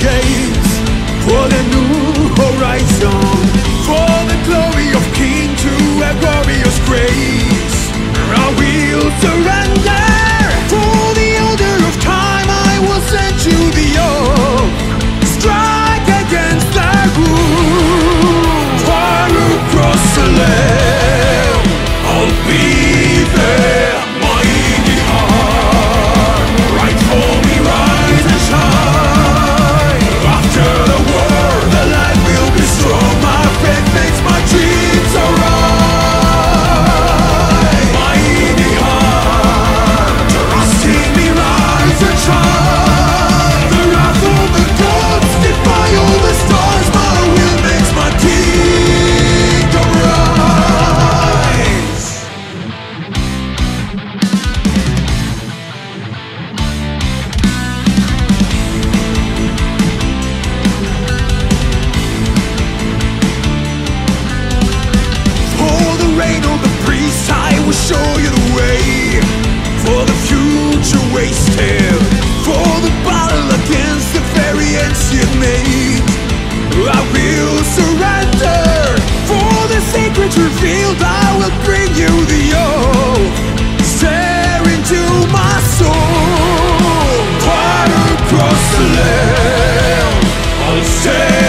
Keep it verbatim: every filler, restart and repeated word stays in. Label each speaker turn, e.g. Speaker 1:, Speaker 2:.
Speaker 1: shades, for the new horizon, for the glory of King to a glorious grace. I will surrender. For the order of time I will send you the oath. Strike against the groove. Far across the land, I'll be there. Mighty heart, right for me, rise and shine. After the war, the light will be strong. My faith makes my dreams arise. Mighty heart, trusting me, rise and shine. The wrath of the gods defy all the stars. My will makes my kingdom rise. For the reign of the priest, I will show you the way. For the future wasted, for the battle against the very ancient mate, I will surrender. For the secret revealed, I will bring you the oath. Stare into my soul, far across the land, I'll stay.